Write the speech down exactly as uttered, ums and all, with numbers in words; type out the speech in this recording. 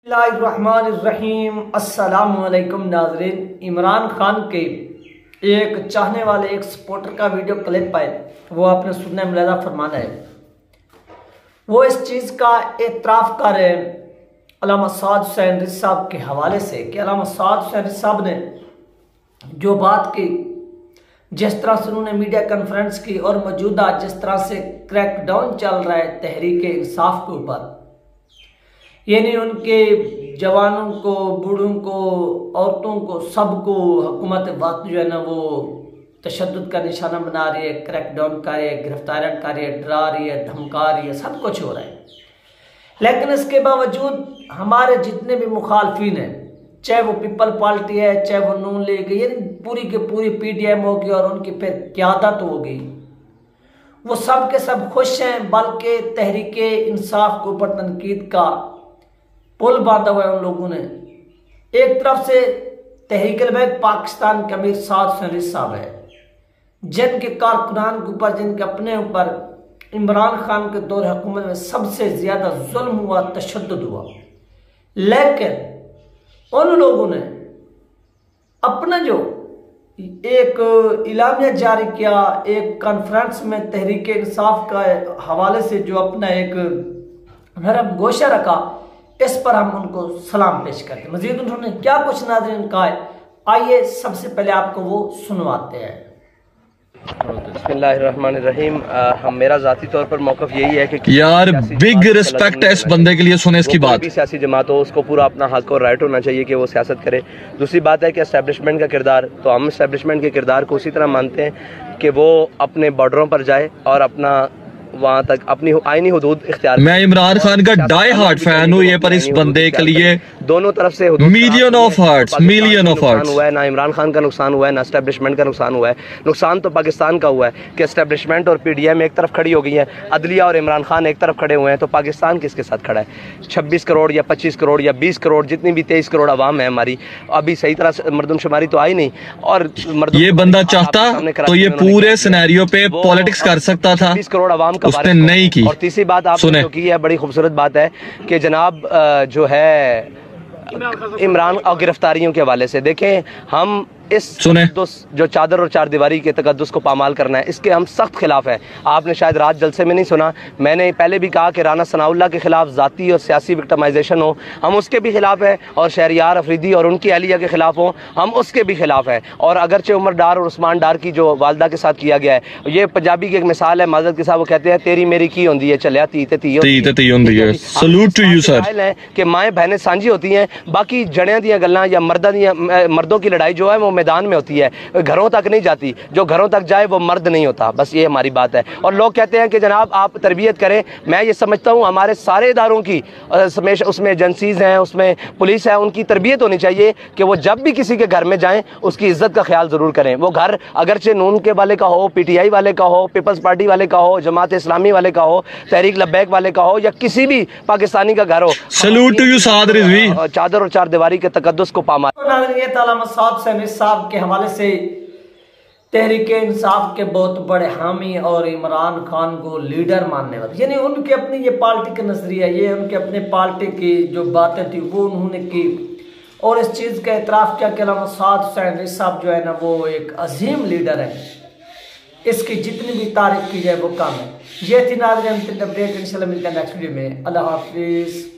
बिस्मिल्लाहिर्रहमानिर्रहीम। अस्सलामुअलैकुम नाज़रीन, इमरान खान के एक चाहने वाले एक सपोर्टर का वीडियो क्लिप है, वो आपने सुनने में मुलाहिज़ा फरमाना है। वो इस चीज़ का एतराफ़ कर रहे हैं अल्लामा साद हुसैन रिज़वी साहब के हवाले से कि अल्लामा साद हुसैन रिज़वी साहब ने जो बात की, जिस तरह से उन्होंने मीडिया कॉन्फ्रेंस की और मौजूदा जिस तरह से क्रैकडाउन चल रहा है तहरीक इंसाफ के ऊपर, यानी उनके जवानों को, बूढ़ों को, औरतों को, सबको हुकूमत वक्त जो है ना वो तशद्दुद का निशाना बना रही है, क्रैकडाउन कर रही है, गिरफ्तारियाँ कर रही है, डरा रही है, धमका रही है, सब कुछ हो रहा है। लेकिन इसके बावजूद हमारे जितने भी मुखालफिन हैं, चाहे वो पीपल पार्टी है, चाहे वो नून लीग, यानी पूरी की पूरी पी डी एम होगी और उनकी फिर क़यादत होगी, वो सब के सब खुश हैं। बल्कि तहरीक इंसाफ के ऊपर तनकीद का पुल बांधा हुआ है उन लोगों ने। एक तरफ से तहरीक अलबैत पाकिस्तान के अमीर साद हुसैन रिज़वी साहब है, जिनके कारकुनान के ऊपर, जिनके अपने ऊपर इमरान खान के दौर हुकूमत में सबसे ज्यादा जुल्म हुआ, तशद्दुद हुआ। लेकिन उन लोगों ने अपना जो एक इलामिया जारी किया, एक कॉन्फ्रेंस में तहरीक इंसाफ का हवाले से जो अपना एक नरम गोशा रखा, इस पर हम उनको सलाम पेश करते हैं। मजीद उन्होंने क्या कुछ नाज़रीन कहा है, आइए सबसे पहले आपको वो सुनवाते हैं। बिस्मिल्लाहिर्रहमानिर्रहीम। हम मेरा ज़ाती तौर पर मौक़िफ़ यही है कि यार बिग रिस्पेक्ट है इस बंदे के लिए, सुने इसकी बात। भी सियासी जमात हो, उसको पूरा अपना हक और राइट होना चाहिए कि वो सियासत करे। दूसरी बात है कि एस्टेब्लिशमेंट का किरदार, तो हम एस्टेब्लिशमेंट के किरदार को उसी तरह मानते हैं कि वो अपने बॉर्डरों पर जाए और अपना वहाँ तक अपनी आईनी हुदूद इख्तियार। मैं इमरान खान का डाई हार्ट फैन हूँ, ये पर इस बंदे के लिए दोनों तरफ से million of hearts, million of hearts हुआ है। ना इमरान खान का नुकसान हुआ है, ना एस्टेब्लिशमेंट का नुकसान हुआ है। नुकसान तो पाकिस्तान का हुआ है कि एस्टेब्लिशमेंट और पीडीएम एक तरफ खड़ी हो गई है, अदलिया और इमरान खान एक तरफ खड़े हुए हैं, तो पाकिस्तान किसके साथ खड़ा है? छब्बीस करोड़ या पच्चीस करोड़ या बीस करोड़, जितनी भी तेईस करोड़ आवाम है हमारी, अभी सही तरह से मरदमशुमारी तो आई नहीं। और ये बंदा चाहता तो ये पूरे सिनेरियो पे पॉलिटिक्स कर सकता था, बीस करोड़ आवाम का उसने नहीं की। और तीसरी बात आपने जो की है, बड़ी खूबसूरत बात है कि जनाब जो है इमरान और गिरफ्तारियों के हवाले से देखें, हम इस जो चादर और चार दीवारी के तकद्दुस को पामाल करना है, इसके हम सख्त खिलाफ हैं। आपने शायद रात जलसे में नहीं सुना, मैंने पहले भी कहा कि राना सनाउल्लाह के खिलाफ ज़ाती और सियासी विक्टिमाइजेशन हो, हम उसके भी खिलाफ हैं, और शहरियार अफरीदी और उनकी अहलिया के खिलाफ हो, हम उसके भी खिलाफ हैं। और अगरचे उमर डार और उस्मान डार की जो वालदा के साथ किया गया है, ये पंजाबी की एक मिसाल है, माजरत के साथ वो कहते हैं तेरी मेरी की होंदी है, चलिया ती ते ती सलूट टू यू सर, कि माएँ बहनें सांझी होती हैं, बाकी जड़ियाँ दी गल्लां या मर्दा दी मर्दों की लड़ाई जो है वो मैदान में होती है, घरों तक नहीं जाती। जो घरों तक जाए वो मर्द नहीं होता, बस ये हमारी बात है। और लोग कहते हैं कि जनाब आप तरबियत करें, मैं ये समझता हूँ हमारे सारे इदारों की उसमें एजेंसीज हैं, उसमें पुलिस है, उनकी तरबियत होनी चाहिए कि वो जब भी किसी के घर में जाएं उसकी इज्जत का ख्याल जरूर करें। वो घर अगरचे नून के वाले का हो, पीटीआई वाले का हो, पीपल्स पार्टी वाले का हो, जमात इस्लामी वाले का हो, तहरीक लब्बैक वाले का हो, या किसी भी पाकिस्तानी का घर हो, salute to you Saad Rizvi. चादर और चार दीवारी के तकद्दुस को पामाल साहब के हवाले से तहरीक इंसाफ के बहुत बड़े हामी और इमरान खान को लीडर मानने वाले, यानी उनकी अपनी ये पार्टी का नजरिया, ये उनके अपने पार्टी की जो बातें थी वो उन्होंने की, और इस चीज़ का एतराफ़ किया कि अल्लामा साद हुसैन रिज़वी साहब जो है ना वो एक अजीम लीडर है, इसकी जितनी भी तारीफ की जाए वो कम है। ये थी नाज़रीन अपडेट, इंशाल्लाह मिलते हैं नेक्स्ट वीडियो में। अल्लाह हाफिज़।